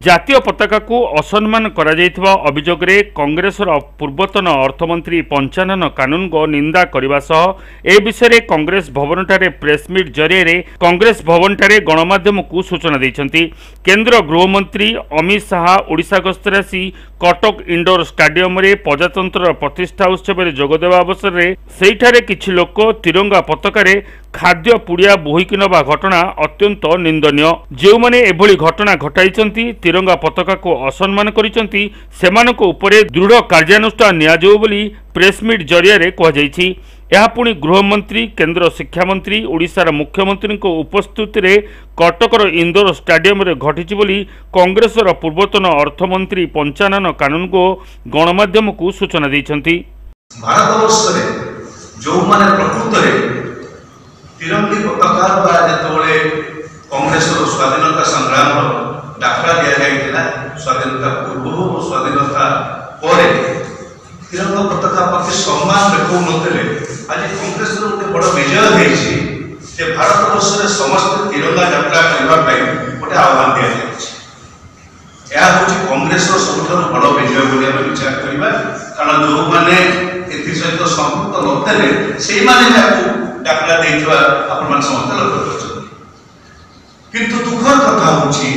जातीय पताका को असम्मान करा जायथिबा अभियोगरे कांग्रेसर पूर्वतन अर्थमंत्री पंचानन कानून को निंदा करने सह ए विषय कांग्रेस भवनठारे प्रेसमिट जरिए कांग्रेस भवनठारे गणमाध्यम को सूचना देइछंती। केंद्र गृहमंत्री अमित शाह ओडिशा गस्तरे आसी कटक इंडोर स्टाडियम रे प्रजातंत्र प्रतिष्ठा उत्सव में जोगदेवा अवसर में सेठारे किछि लोक तिरंगा पताकार खाद्य पुड़िया बोहिकी नवा घटना अत्यंत निंदनीय। जो माने एभली घटना घटाइछंती तिरंगा पताका को असम्मान करिछंती सेमानक उपरे दृढ़ कार्यानुष्ठान नियाजाउ बोली प्रेसमिट जरिए कहुଯାଇଛି। यह पुणी गृहमंत्री केंद्र शिक्षामंत्री ओडिशार मुख्यमंत्री उपस्थिति में कटकर इंदोर स्टाडियम रे घटी बोली कांग्रेसर पूर्वतन अर्थमंत्री पंचानन कानून को गणमाध्यम को सूचना देइछंती। भारतवर्ष रे जो माने प्रकृत रे तिरंगी पताका द्वारा जेतबेले कांग्रेसर स्वाधीनता संग्राम डाकरा दिया जाइतिला स्वाधीनता पूर्व और स्वाधीनता परे तिरंगा पताका प्रति सम्मान देखौ नथिले आज कांग्रेस गोटे बड़ विजय होइछि जे भारतवर्ष रे समस्त तिरंगा यात्रा करबा पई गोटे आह्वान दिया जाइछि। यह होछि कांग्रेस रो सबठारु बड़ विजय बोली हम विचार करबा कारण जो माने एथि सहित संपुक्त नथिले सेहि माने ताकू डाकरा देइथवा आपण मान समस्त लोक करछथि। किंतु दुखर कथा होछि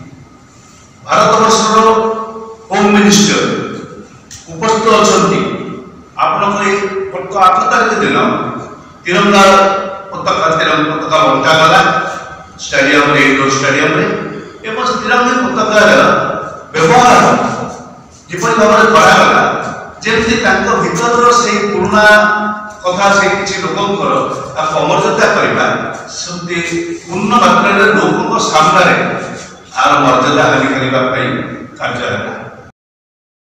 भारतवर्ष रो होम मिनिस्टर उपस्थित अच्छा आपण 8 तारीख दिन तिरंगा पताका बंटागला स्टाडियम इंडोर स्टाडियम एवं तिरंगा पताकार व्यवहार जिपरि भाव करागला जेमती भीतर से पुराना कथा से किसी लोकंर अमर्यादा करवा सेमती पूर्ण मात्रा लोकों सामने आर मर्यादा हानि करने कार्य